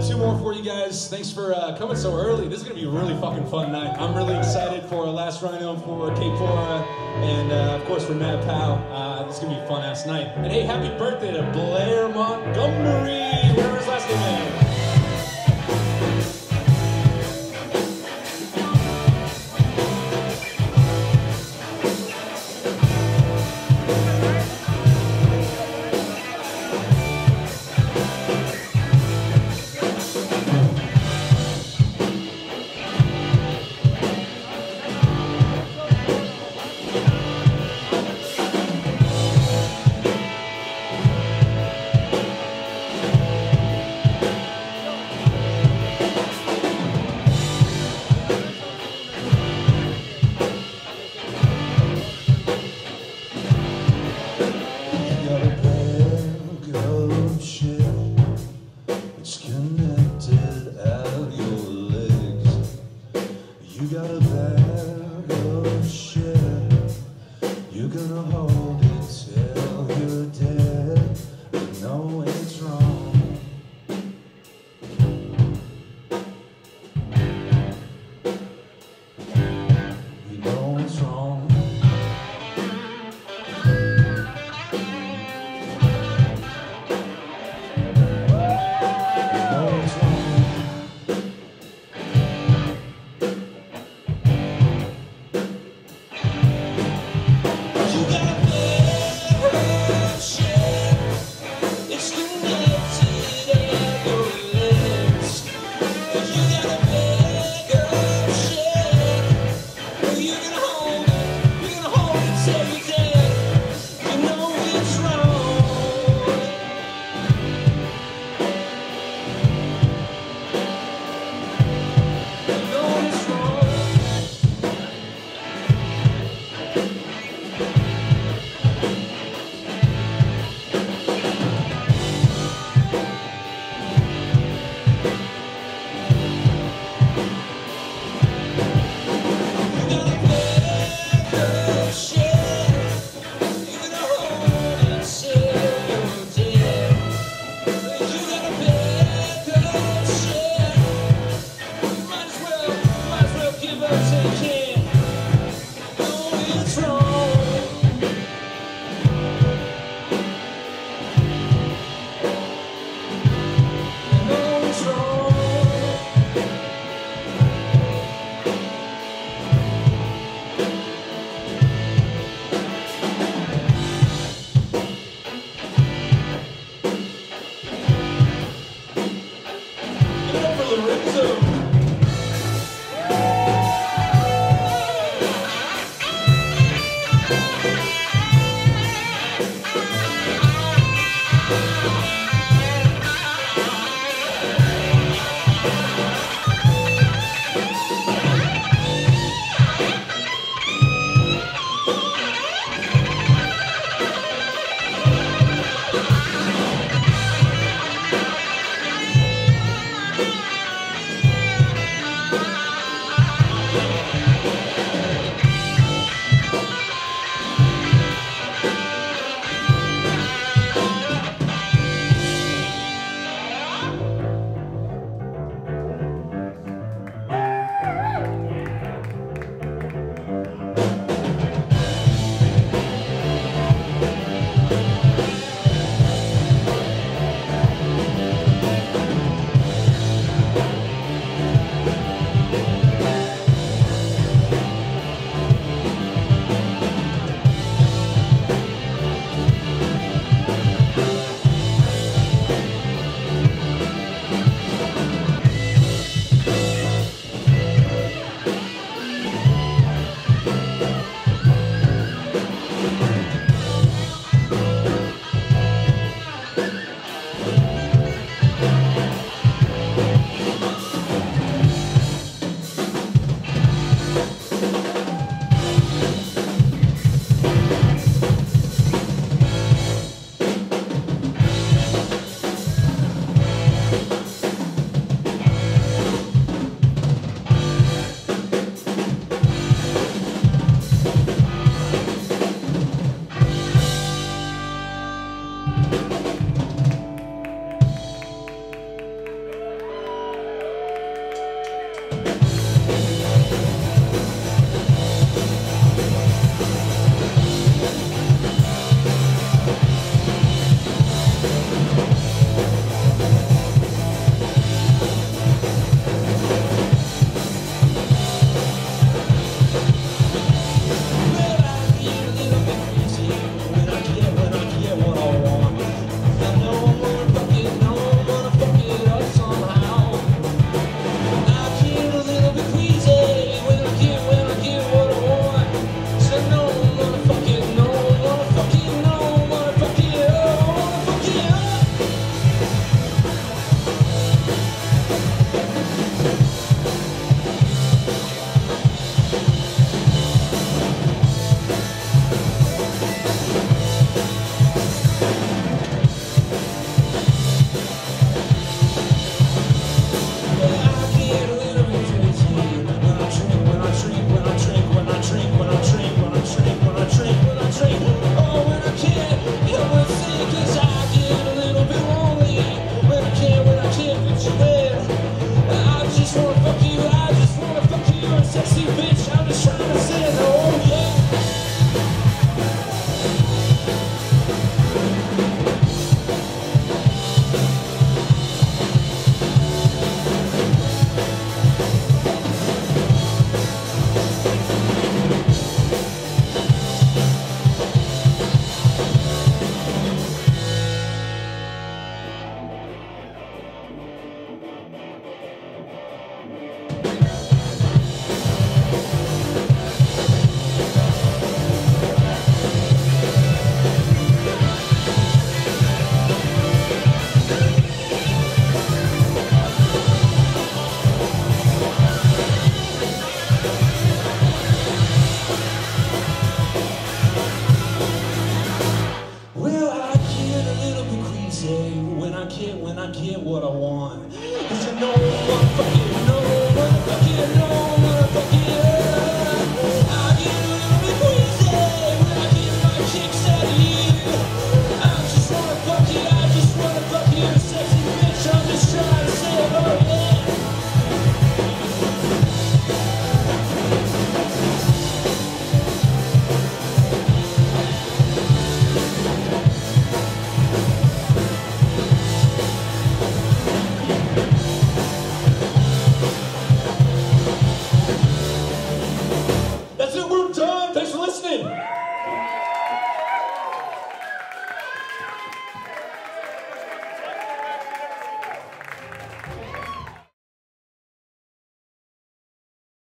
two more for you guys. Thanks for coming so early. This is going to be a really fucking fun night. I'm really excited for Last Rhino, for Cape Flora, and of course for Mad Pal. This is going to be a fun-ass night. And hey, happy birthday to Blair Montgomery, whatever his last name is. 'cause I get a little bit lonely when I can't fit you in. I just wanna fuck you, I just wanna fuck you, a sexy bitch, I'm just trying to sin, oh yeah. When I get what I want, 'cause you know I'm